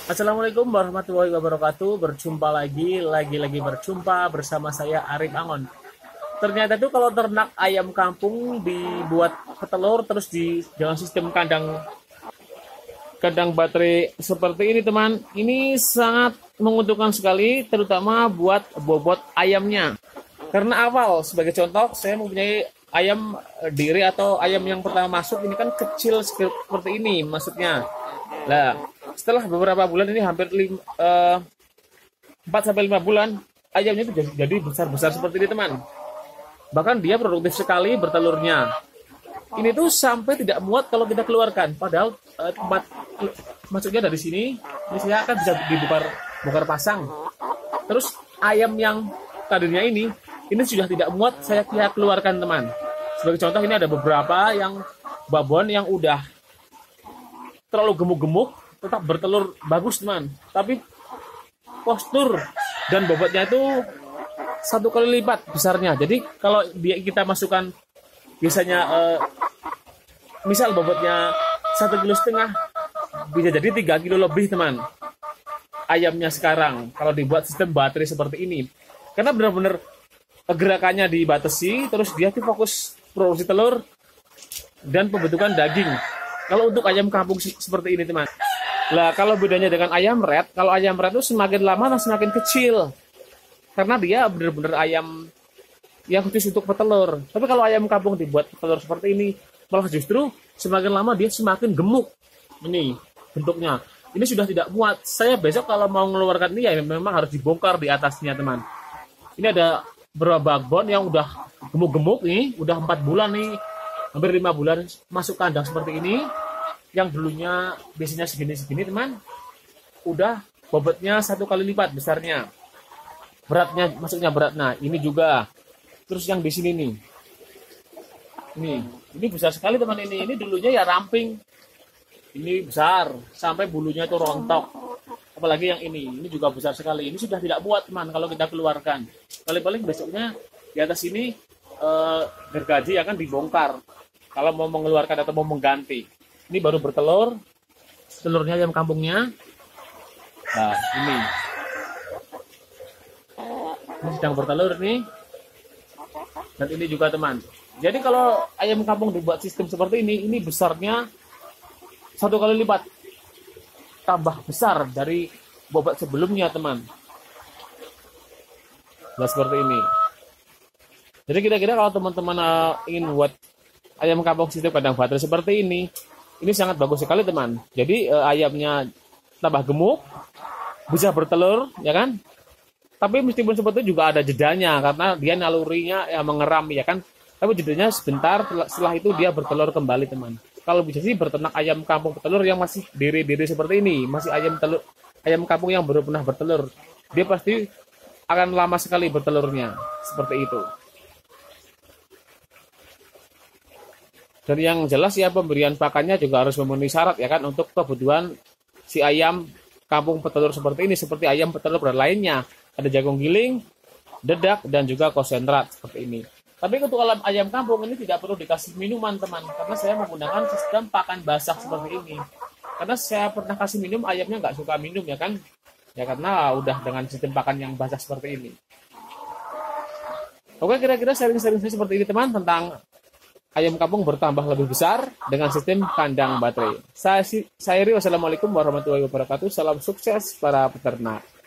Assalamualaikum warahmatullahi wabarakatuh. Berjumpa lagi berjumpa bersama saya Arif Angon. Ternyata tuh kalau ternak ayam kampung dibuat petelur terus di dengan sistem kandang kandang baterai seperti ini teman, ini sangat menguntungkan sekali terutama buat bobot ayamnya. Karena awal sebagai contoh saya mempunyai ayam diri atau ayam yang pertama masuk ini kan kecil seperti ini maksudnya. Nah, setelah beberapa bulan ini hampir 4 sampai 5 bulan ayamnya itu jadi besar-besar seperti ini teman. Bahkan dia produktif sekali bertelurnya. Ini tuh sampai tidak muat kalau kita keluarkan. Padahal tempat masuknya dari sini, ini saya akan bisa bongkar pasang. Terus ayam yang tadinya ini sudah tidak muat saya keluarkan teman. Sebagai contoh ini ada beberapa yang babon yang udah terlalu gemuk-gemuk, tetap bertelur bagus teman. Tapi postur dan bobotnya itu 1 kali lipat besarnya. Jadi kalau kita masukkan biasanya misal bobotnya 1,5 kg bisa jadi 3 kilo lebih teman ayamnya sekarang kalau dibuat sistem baterai seperti ini, karena benar-benar gerakannya dibatasi, terus dia tuh fokus produksi telur dan pembentukan daging. Kalau untuk ayam kampung seperti ini teman. Lah kalau bedanya dengan ayam red, kalau ayam red itu semakin lama semakin kecil karena dia benar-benar ayam yang khusus untuk petelur. Tapi kalau ayam kampung dibuat petelur seperti ini, malah justru semakin lama dia semakin gemuk. Ini bentuknya. Ini sudah tidak muat. Saya besok kalau mau mengeluarkan ini ya memang harus dibongkar di atasnya teman. Ini ada beberapa backbone yang udah gemuk-gemuk nih, udah 4 bulan nih, hampir 5 bulan masuk kandang seperti ini. Yang dulunya biasanya segini-segini teman, udah bobotnya 1 kali lipat besarnya. Beratnya, maksudnya berat. Nah ini juga. Terus yang di sini nih, ini besar sekali teman ini. Ini dulunya ya ramping, ini besar sampai bulunya itu rontok. Apalagi yang ini juga besar sekali. Ini sudah tidak buat teman kalau kita keluarkan. Paling-paling besoknya di atas ini gergaji akan dibongkar. Kalau mau mengeluarkan atau mau mengganti. Ini baru bertelur, telurnya ayam kampungnya. Nah ini sedang bertelur nih. Dan ini juga teman. Jadi kalau ayam kampung dibuat sistem seperti ini besarnya 1 kali lipat, tambah besar dari bobot sebelumnya teman. Nah seperti ini. Jadi kira-kira kalau teman-teman ingin buat ayam kampung sistem kandang baterai seperti ini sangat bagus sekali teman. Jadi ayamnya tambah gemuk, bisa bertelur, ya kan? Tapi meskipun seperti itu juga ada jedanya karena dia nalurinya ya mengeram ya kan. Tapi jedanya sebentar, setelah itu dia bertelur kembali teman. Kalau bisa sih berternak ayam kampung petelur yang masih diri-diri seperti ini, masih ayam kampung yang baru pernah bertelur. Dia pasti akan lama sekali bertelurnya seperti itu. Dan yang jelas ya pemberian pakannya juga harus memenuhi syarat ya kan untuk kebutuhan si ayam kampung petelur seperti ini, seperti ayam petelur pada lainnya. Ada jagung giling, dedak, dan juga konsentrat seperti ini. Tapi untuk ayam kampung ini tidak perlu dikasih minuman teman, karena saya menggunakan sistem pakan basah seperti ini. Karena saya pernah kasih minum, ayamnya nggak suka minum ya kan, ya karena udah dengan sistem pakan yang basah seperti ini. Oke, kira-kira sharing-sharing saya seperti ini teman tentang ayam kampung bertambah lebih besar dengan sistem kandang baterai. Saya Iri, wassalamualaikum warahmatullahi wabarakatuh. Salam sukses para peternak.